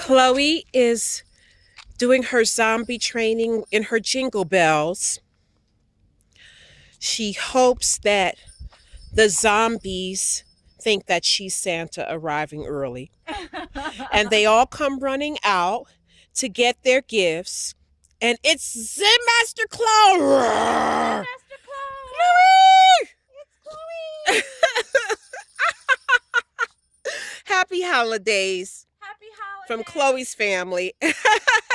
Chloe is doing her zombie training in her Jingle Bells. She hopes that the zombies think that she's Santa arriving early. And they all come running out to get their gifts. And it's Zen Master Chloe! Master Chloe! It's Chloe! Happy holidays Happy holidays! from Chloe's family.